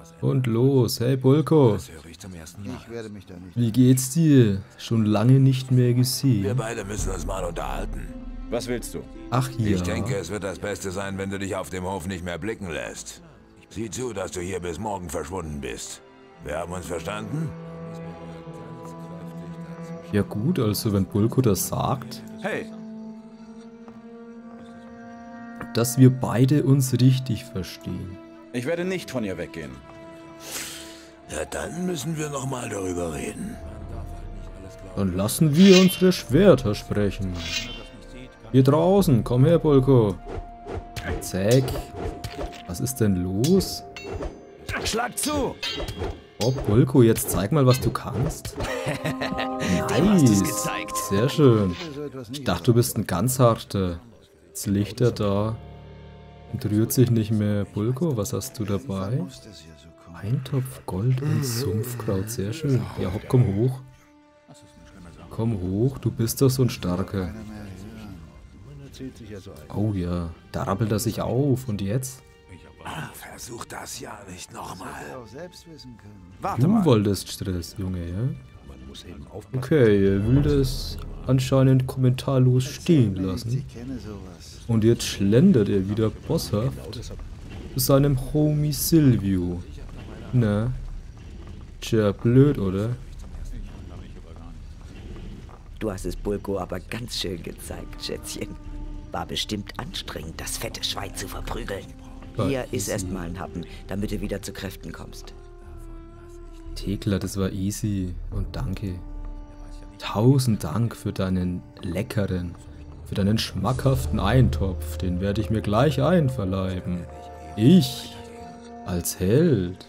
Und los, hey Bulko. Das höre ich zum ersten Mal. Ich werde mich da nicht. Wie geht's dir? Schon lange nicht mehr Wir gesehen. beide müssen uns mal unterhalten. Was willst du? Ach ja. Ich denke, es wird das Beste sein, wenn du dich auf dem Hof nicht mehr blicken lässt. Sieh zu, dass du hier bis morgen verschwunden bist. Wir haben uns verstanden? Ja gut, also wenn Bulko das sagt, Hey, dass wir beide uns richtig verstehen. ich werde nicht von ihr weggehen. Ja, dann müssen wir noch mal darüber reden. Dann lassen wir unsere Schwerter sprechen. Hier draußen, komm her, Bulko. Zack. Was ist denn los? Schlag zu! Oh, Bulko, jetzt zeig mal, was du kannst. Nice. Sehr schön. So etwas Ich nie. dachte, du bist ein ganz harter. Jetzt liegt er da und rührt sich nicht mehr. Bulko, was hast du dabei? Muss das hier so kommen? Ein Topf Gold und Sumpfkraut, sehr schön. Ja, hopp, komm hoch. Komm hoch, du bist doch so ein Starker. Keiner mehr hören. Man erzählt sich ja so ein. Oh ja, da rappelt er sich auf. Und jetzt? Versuch das ja nicht nochmal. Hätte auch selbst wissen können. Warte Du mal. wolltest Stress, Junge, ja? Okay, er will das anscheinend kommentarlos stehen lassen. Ich kenne sowas. Und jetzt schlendert er wieder bosshaft zu seinem Homie Silvio. Na? Tja, blöd, oder? Du hast es Bulko aber ganz schön gezeigt, Schätzchen. War bestimmt anstrengend, das fette Schwein zu verprügeln. Hier ist erstmal ein Happen, damit du wieder zu Kräften kommst. Thekla, das war easy und danke. 1000 Dank für deinen leckeren, für deinen schmackhaften Eintopf. Den werde ich mir gleich einverleiben. Ich als Held.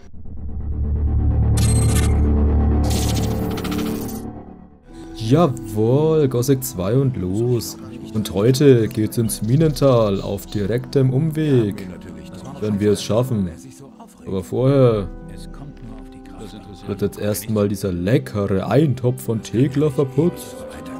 Jawohl, Gothic 2 und los. Und heute geht's ins Minental auf direktem Umweg. Wenn wir es schaffen. Aber vorher wird jetzt erstmal dieser leckere Eintopf von Thekla verputzt.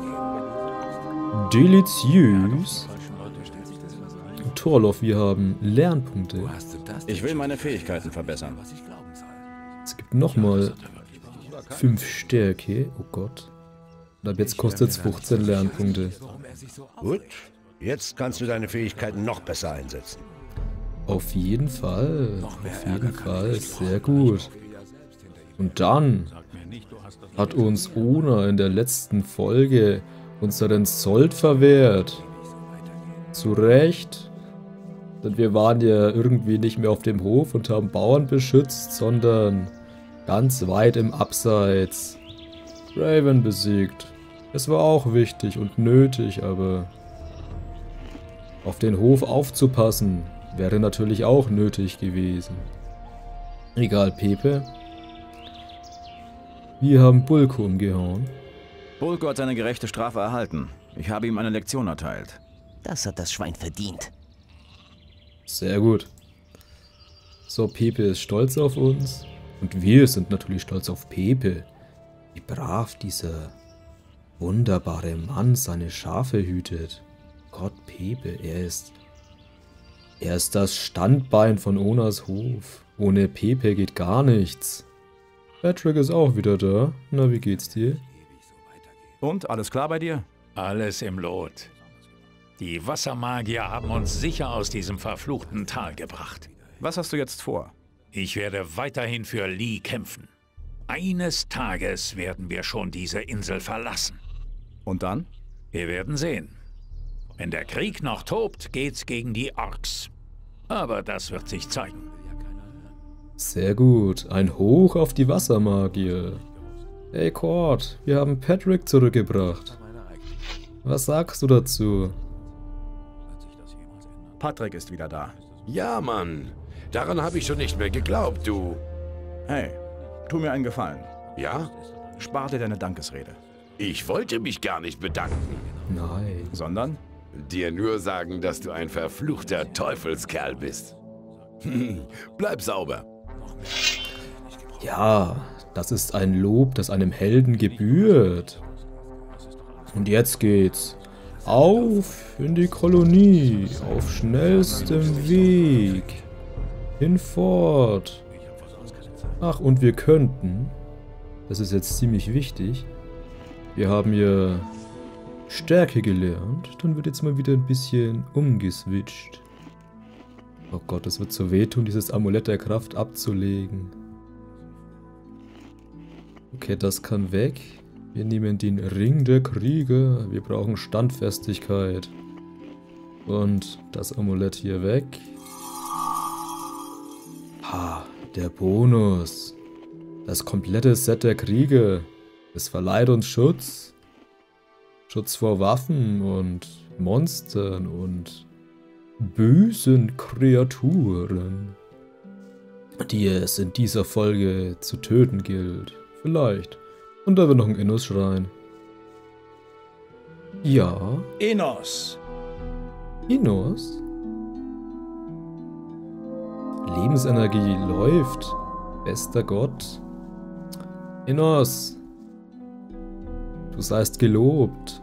Deliziös. Torloff, wir haben Lernpunkte. Ich will meine Fähigkeiten verbessern. Es gibt nochmal 5 Stärke. Oh Gott. Und ab jetzt kostet es 15 Lernpunkte. Gut, jetzt kannst du deine Fähigkeiten noch besser einsetzen. Auf jeden Fall. Auf jeden Fall. Sehr gut. Und dann hat uns Ona in der letzten Folge unseren Sold verwehrt. Zu Recht. Denn wir waren ja irgendwie nicht mehr auf dem Hof und haben Bauern beschützt, sondern ganz weit im Abseits. Raven besiegt. Es war auch wichtig und nötig, aber auf den Hof aufzupassen wäre natürlich auch nötig gewesen. Egal, Pepe. Wir haben Bulko umgehauen. Bulko hat seine gerechte Strafe erhalten. Ich habe ihm eine Lektion erteilt. Das hat das Schwein verdient. Sehr gut. So, Pepe ist stolz auf uns. Und wir sind natürlich stolz auf Pepe. Wie brav dieser wunderbare Mann seine Schafe hütet. Gott, Pepe, er ist das Standbein von Onas Hof. Ohne Pepe geht gar nichts. Patrick ist auch wieder da. Na, wie geht's dir? Und, alles klar bei dir? Alles im Lot. Die Wassermagier haben uns sicher aus diesem verfluchten Tal gebracht. Was hast du jetzt vor? Ich werde weiterhin für Lee kämpfen. Eines Tages werden wir schon diese Insel verlassen. Und dann? Wir werden sehen. Wenn der Krieg noch tobt, geht's gegen die Orks. Aber das wird sich zeigen. Sehr gut. Ein Hoch auf die Wassermagier. Hey Cord, wir haben Patrick zurückgebracht. Was sagst du dazu? Patrick ist wieder da. Ja, Mann. Daran habe ich schon nicht mehr geglaubt, du. Hey, tu mir einen Gefallen. Ja? Spar dir deine Dankesrede. Ich wollte mich gar nicht bedanken. Nein. Sondern? Dir nur sagen, dass du ein verfluchter Teufelskerl bist. Bleib sauber. Ja, das ist ein Lob, das einem Helden gebührt. Und jetzt geht's. Auf in die Kolonie, auf schnellstem Weg. Hinfort. Ach, und wir könnten, das ist jetzt ziemlich wichtig, wir haben ja Stärke gelernt, dann wird jetzt mal wieder ein bisschen umgeswitcht. Oh Gott, das wird so wehtun, dieses Amulett der Kraft abzulegen. Okay, das kann weg. Wir nehmen den Ring der Krieger. Wir brauchen Standfestigkeit. Und das Amulett hier weg. Ha, der Bonus. Das komplette Set der Krieger. Es verleiht uns Schutz. Schutz vor Waffen und Monstern und bösen Kreaturen, die es in dieser Folge zu töten gilt. Vielleicht. Und da wird noch ein Innos-Schrein. Ja. Innos. Innos? Lebensenergie läuft. Bester Gott. Innos. Du seist gelobt.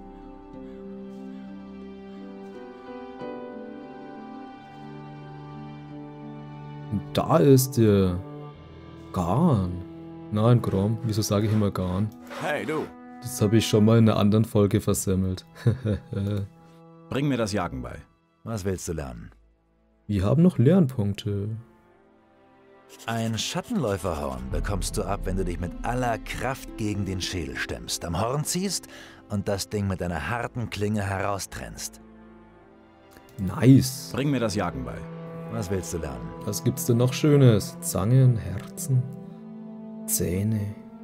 Und da ist der Garn. Nein, Grom. Wieso sage ich immer Garn? Hey, du. Das habe ich schon mal in einer anderen Folge versemmelt. Bring mir das Jagen bei. Was willst du lernen? Wir haben noch Lernpunkte. Ein Schattenläuferhorn bekommst du ab, wenn du dich mit aller Kraft gegen den Schädel stemmst, am Horn ziehst und das Ding mit einer harten Klinge heraustrennst. Nice. Bring mir das Jagen bei. Was willst du lernen? Was gibt's denn noch Schönes? Zangen, Herzen, Zähne.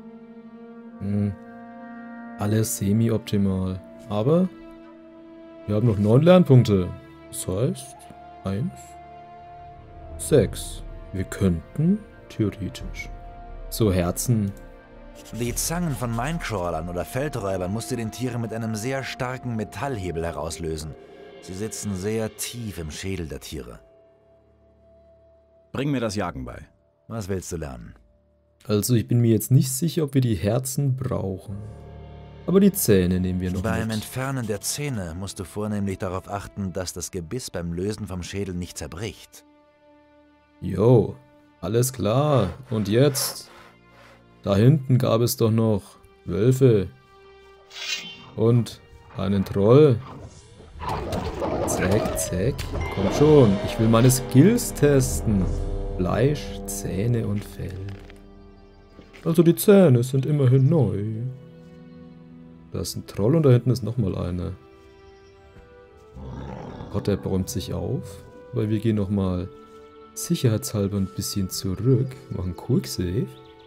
Alles semi-optimal. Aber wir haben noch 9 Lernpunkte. Das heißt, 1, 6. Wir könnten, theoretisch, so Herzen. Die Zangen von Minecrawlern oder Feldräubern musst du den Tieren mit einem sehr starken Metallhebel herauslösen. Sie sitzen sehr tief im Schädel der Tiere. Bring mir das Jagen bei. Was willst du lernen? Also ich bin mir jetzt nicht sicher, ob wir die Herzen brauchen. Aber die Zähne nehmen wir noch Beim mit. Entfernen der Zähne musst du vornehmlich darauf achten, dass das Gebiss beim Lösen vom Schädel nicht zerbricht. Jo, alles klar. Und jetzt? Da hinten gab es doch noch Wölfe. Und einen Troll. Zack, zack. Komm schon, ich will meine Skills testen. Fleisch, Zähne und Fell. Also die Zähne sind immerhin neu. Da ist ein Troll und da hinten ist nochmal einer. Gott, der bäumt sich auf. Weil wir gehen nochmal sicherheitshalber ein bisschen zurück. Machen Quick Save.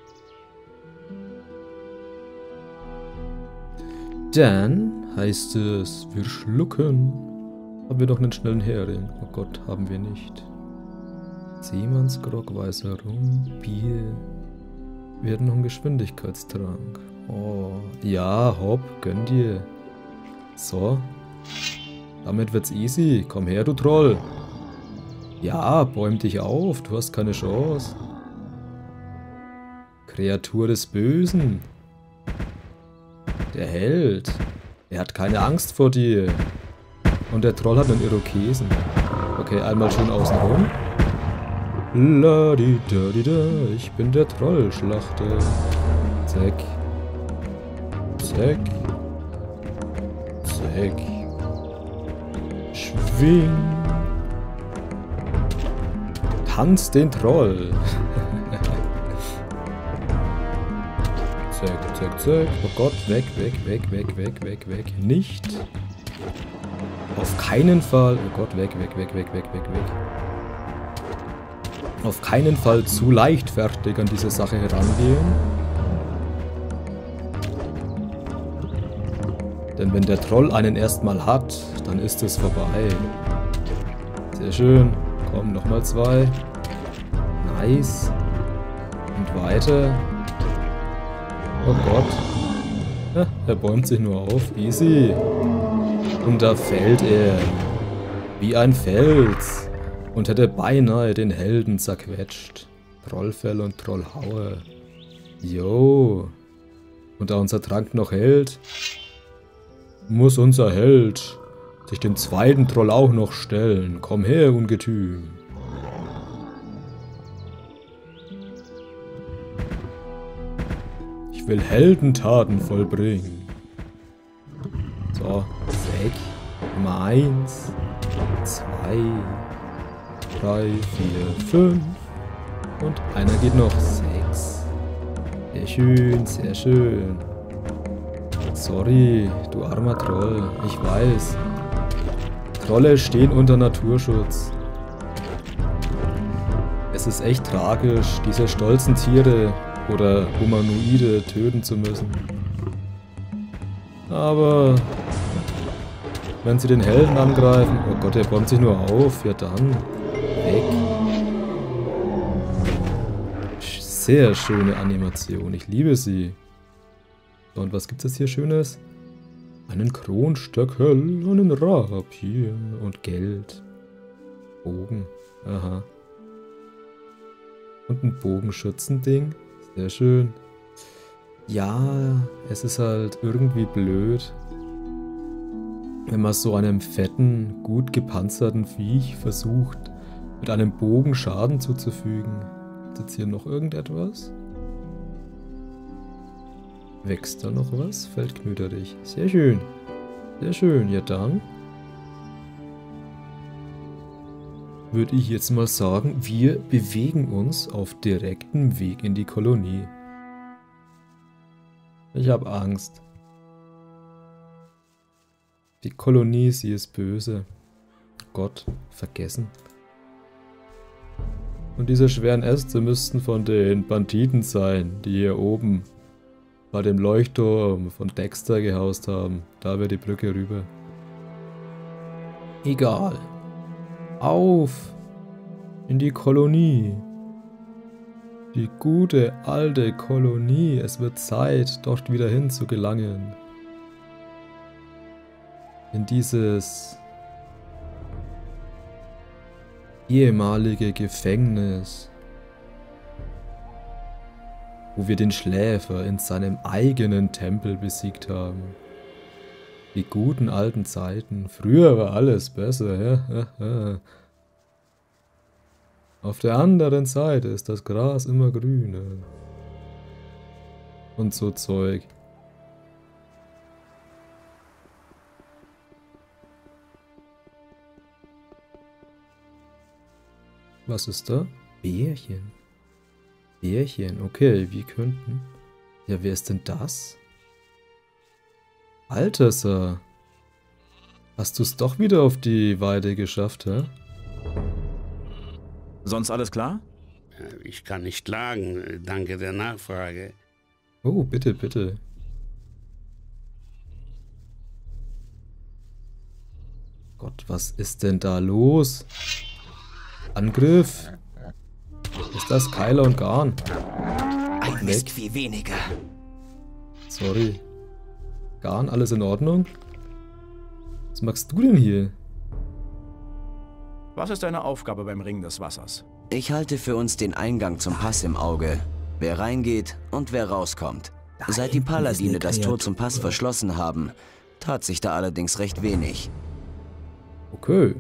Dann heißt es, wir schlucken. Haben wir noch einen schnellen Hering? Oh Gott, haben wir nicht. Seemannsgrog, weißer Rum, Bier. Wir hätten noch einen Geschwindigkeitstrank. Oh, ja, hopp, gönn dir. So. Damit wird's easy. Komm her, du Troll. Ja, bäum dich auf. Du hast keine Chance. Kreatur des Bösen. Der Held. Er hat keine Angst vor dir. Und der Troll hat einen Irokesen. Okay, einmal schön außen rum. La-di-da-di-da, ich bin der Trollschlachter. Zack. Zack. Zack. Schwing. Tanz den Troll. Zack, zack, zack. Oh Gott, weg, weg, weg, weg, weg, weg, weg. Nicht. Auf keinen Fall. Oh Gott, weg, weg, weg, weg, weg, weg, weg. Auf keinen Fall zu leichtfertig an diese Sache herangehen. Denn wenn der Troll einen erstmal hat, dann ist es vorbei. Sehr schön. Komm, nochmal 2. Nice. Und weiter. Oh Gott. Ja, er bäumt sich nur auf. Easy. Und da fällt er. Wie ein Fels. Und hätte beinahe den Helden zerquetscht. Trollfell und Trollhaue. Jo. Und da unser Trank noch hält, muss unser Held sich dem zweiten Troll auch noch stellen. Komm her, Ungetüm. Ich will Heldentaten vollbringen. So, weg. Nummer 1, 2, 3, 4, 5. Und einer geht noch. 6. Sehr schön, sehr schön. Sorry, du armer Troll. Ich weiß. Trolle stehen unter Naturschutz. Es ist echt tragisch, diese stolzen Tiere oder Humanoide töten zu müssen. Aber wenn sie den Helden angreifen... Oh Gott, der bäumt sich nur auf. Ja dann. Weg. Sehr schöne Animation. Ich liebe sie. So, und was gibt's jetzt hier Schönes? Einen Kronstöckel, einen Rapier und Geld. Bogen. Aha. Und ein Bogenschützending. Sehr schön. Ja, es ist halt irgendwie blöd, wenn man so einem fetten, gut gepanzerten Viech versucht, mit einem Bogen Schaden zuzufügen. Ist jetzt hier noch irgendetwas? Wächst da noch was? Feldknöterich. Sehr schön. Sehr schön. Ja dann würde ich jetzt mal sagen, wir bewegen uns auf direktem Weg in die Kolonie. Ich habe Angst. Die Kolonie, sie ist böse. Gott, vergessen. Und diese schweren Äste müssten von den Banditen sein, die hier oben bei dem Leuchtturm von Dexter gehaust haben. Da wäre die Brücke rüber. Egal. Auf in die Kolonie. Die gute alte Kolonie. Es wird Zeit, dort wieder hin zu gelangen. In dieses ehemalige Gefängnis, wo wir den Schläfer in seinem eigenen Tempel besiegt haben. Die guten alten Zeiten. Früher war alles besser, ja? Auf der anderen Seite ist das Gras immer grüner. Und so Zeug. Was ist da? Bärchen. Bärchen, okay, wir könnten... Ja, wer ist denn das? Balthasar. Hast du es doch wieder auf die Weide geschafft, hä? Sonst alles klar? Ich kann nicht klagen, danke der Nachfrage. Oh, bitte, bitte. Gott, was ist denn da los? Angriff! Ist das Keiler und Garn? Ein Mistvieh weniger. Sorry. Garn, alles in Ordnung? Was machst du denn hier? Was ist deine Aufgabe beim Ring des Wassers? Ich halte für uns den Eingang zum Pass im Auge. Wer reingeht und wer rauskommt. Seit die Paladine das Tor zum Pass verschlossen haben, tat sich da allerdings recht wenig. Okay.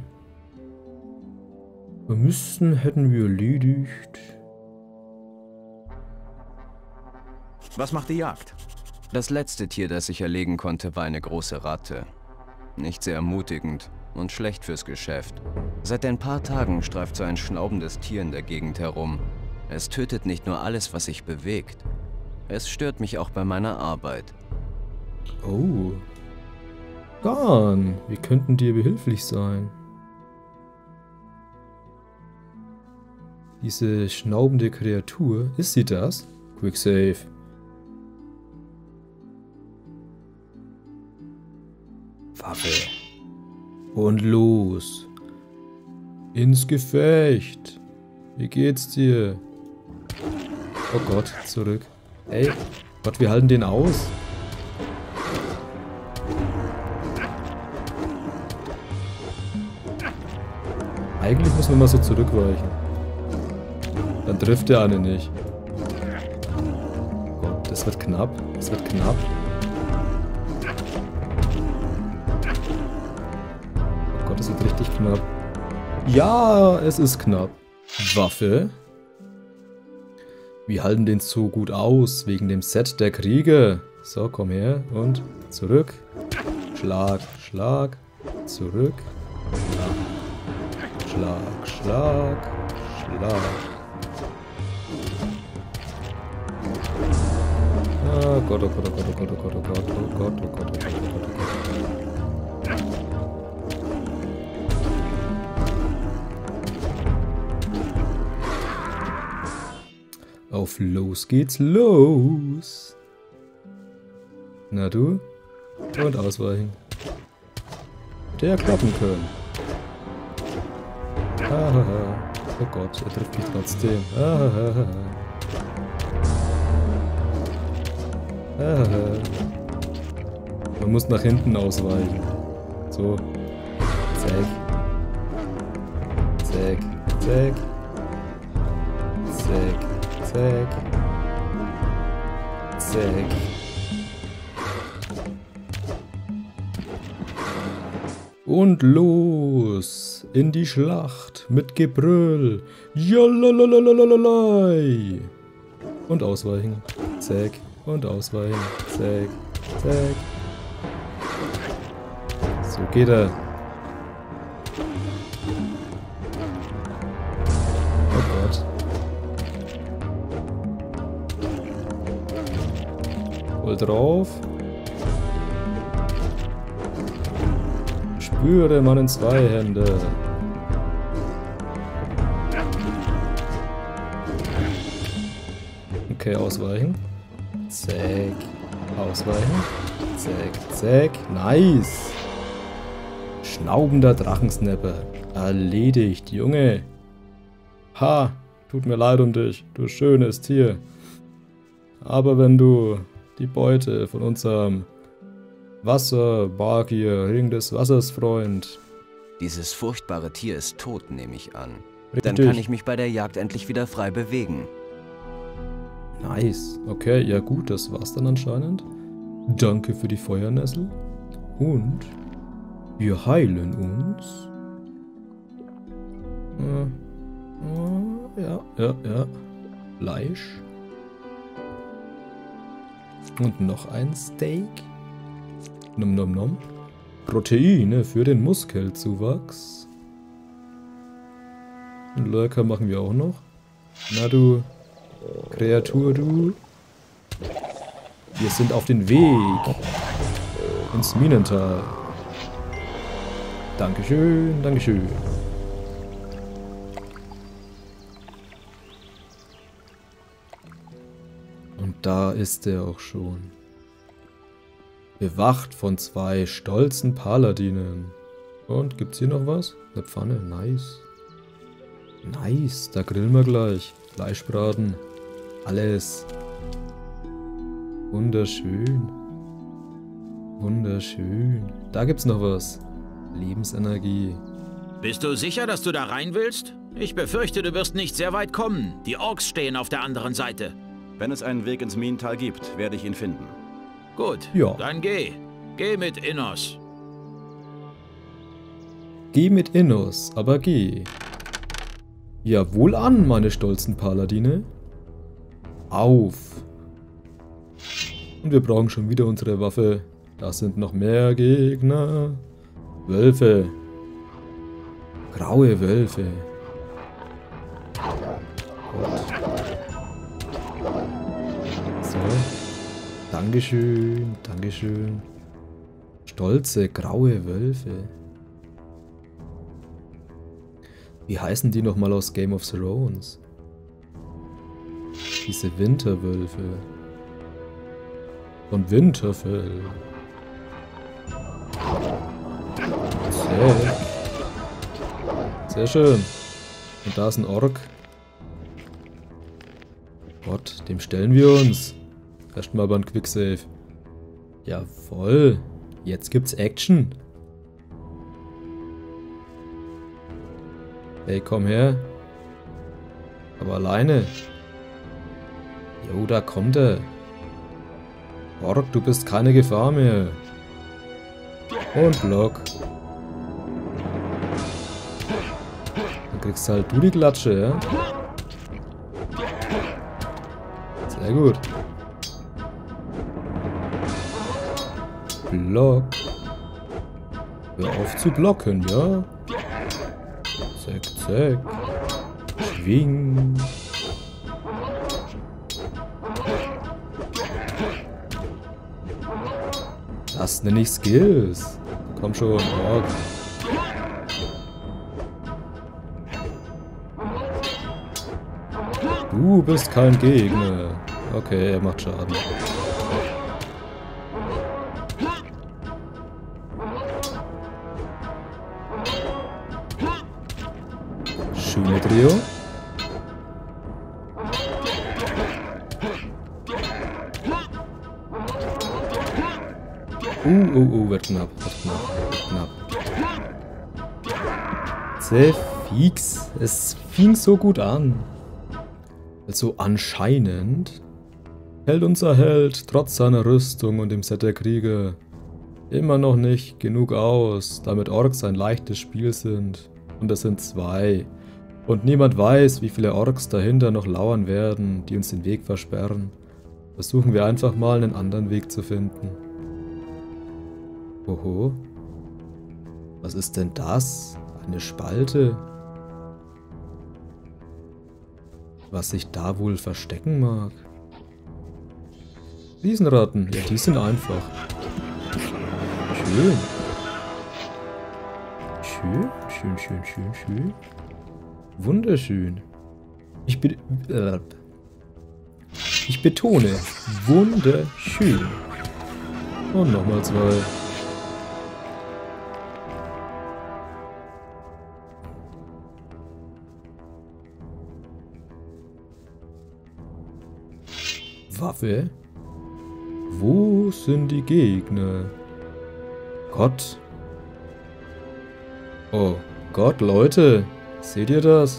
Vermissten hätten wir erledigt. Was macht die Jagd? Das letzte Tier, das ich erlegen konnte, war eine große Ratte. Nicht sehr ermutigend und schlecht fürs Geschäft. Seit ein paar Tagen streift so ein schnaubendes Tier in der Gegend herum. Es tötet nicht nur alles, was sich bewegt. Es stört mich auch bei meiner Arbeit. Oh. Garn, wir könnten dir behilflich sein. Diese schnaubende Kreatur, ist sie das? Quick Save. Waffe. Und los. Ins Gefecht. Wie geht's dir? Oh Gott, zurück. Ey, Gott, wir halten den aus. Eigentlich müssen wir mal so zurückweichen. Dann trifft der eine nicht. Oh Gott, das wird knapp. Das wird knapp. Oh Gott, das wird richtig knapp. Ja, es ist knapp. Waffe. Wir halten den so gut aus, wegen dem Set der Kriege. So, komm her und zurück. Schlag, Schlag, zurück. Schlag, Schlag, Schlag. Oh Gott, oh Gott, oh Gott, oh Gott, oh Gott, oh Gott, oh Gott, oh Gott, oh Gott, oh Gott. Auf los geht's los. Na du? Und ausweichen. Der klappen können. Ahaha. Oh Gott, er trifft mich trotzdem. Ahaha. Ahaha. Man muss nach hinten ausweichen. So. Zack. Zack. Zack. Zack. Zack. Zack. Und los in die Schlacht mit Gebrüll. Jalalalalalalalai. Und ausweichen. Zack. Und ausweichen. Zack. Zack. So geht er. Oh Gott. Voll drauf. Spüre meinen Zweihänder. Okay, ausweichen. Zack. Ausweichen. Zack, zack. Nice. Schnaubender Drachensnapper. Erledigt, Junge. Ha, tut mir leid um dich, du schönes Tier. Aber wenn du die Beute von unserem Wasserbargier, Ring des Wassers, Freund. Dieses furchtbare Tier ist tot, nehme ich an. Richtig. Dann kann ich mich bei der Jagd endlich wieder frei bewegen. Nice. Okay, ja gut, das war's dann anscheinend. Danke für die Feuernessel. Und wir heilen uns. Ja. Fleisch. Und noch ein Steak. Nom nom nom. Proteine für den Muskelzuwachs. Einen Lurker machen wir auch noch. Na du Kreatur, du. Wir sind auf den Weg ins Minental. Dankeschön, Dankeschön. Und da ist er auch schon. Bewacht von 2 stolzen Paladinen. Und gibt's hier noch was? Eine Pfanne, nice. Nice, da grillen wir gleich. Fleischbraten. Alles. Wunderschön. Wunderschön. Da gibt's noch was. Lebensenergie. Bist du sicher, dass du da rein willst? Ich befürchte, du wirst nicht sehr weit kommen. Die Orks stehen auf der anderen Seite. Wenn es einen Weg ins Minental gibt, werde ich ihn finden. Gut, ja. Dann geh. Geh mit Innos. Geh mit Innos, aber geh. Ja, wohlan, meine stolzen Paladine. Auf. Und wir brauchen schon wieder unsere Waffe. Da sind noch mehr Gegner. Wölfe. Graue Wölfe. Gott. So. Dankeschön, Dankeschön. Stolze, graue Wölfe. Wie heißen die nochmal aus Game of Thrones? Diese Winterwölfe. Von Winterfell. Sehr schön. Und da ist ein Ork. Gott, dem stellen wir uns. Erstmal beim Quicksave. Jawohl. Jetzt gibt's Action. Hey, komm her. Aber alleine. Jo, da kommt er. Ork, du bist keine Gefahr mehr. Und Block. Dann kriegst halt du die Klatsche, ja? Sehr gut. Block. Hör auf zu blocken, ja? Zack, zack. Schwing. Das nenne ich Skills. Komm schon, Ork. Du bist kein Gegner. Okay, er macht Schaden. Schöne Trio. Wird knapp, wird knapp. Sehr fix. Es fing so gut an. Also anscheinend hält unser Held trotz seiner Rüstung und dem Set der Krieger immer noch nicht genug aus, damit Orks ein leichtes Spiel sind. Und es sind 2. Und niemand weiß, wie viele Orks dahinter noch lauern werden, die uns den Weg versperren. Versuchen wir einfach mal einen anderen Weg zu finden. Oho. Was ist denn das? Eine Spalte? Was sich da wohl verstecken mag? Riesenratten. Ja, die sind einfach. Schön. Schön, schön, schön, schön, schön. Wunderschön. Ich betone, wunderschön. Und nochmal 2. Waffe? Wo sind die Gegner? Gott. Oh Gott, Leute. Seht ihr das?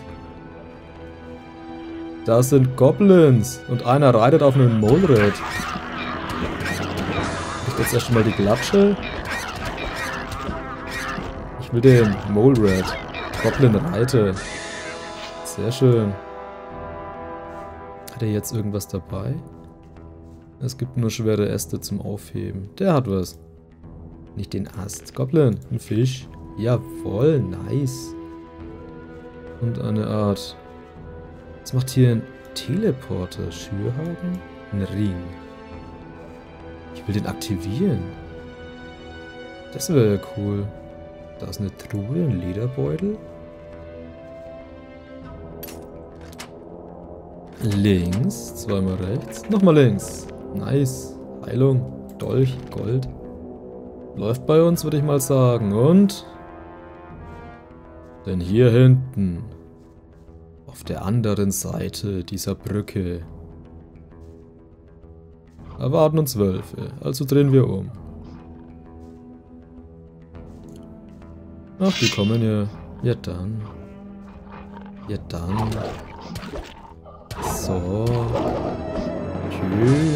Das sind Goblins. Und einer reitet auf einem Mole Rat. Ich jetzt erstmal die Glatsche. Ich will den Mole Rat. Goblin Reiter. Sehr schön. Hat er jetzt irgendwas dabei? Es gibt nur schwere Äste zum Aufheben. Der hat was. Nicht den Ast. Goblin, ein Fisch. Jawohl, nice. Und eine Art. Was macht hier ein Teleporter? Schürhaken? Ein Ring. Ich will den aktivieren. Das wäre ja cool. Da ist eine Truhe, ein Lederbeutel. Links, zweimal rechts, nochmal links. Nice. Heilung, Dolch, Gold. Läuft bei uns, würde ich mal sagen. Und? Denn hier hinten, auf der anderen Seite dieser Brücke, erwarten uns Wölfe. Also drehen wir um. Ach, die kommen ja. Ja dann. Ja dann. So. Schön.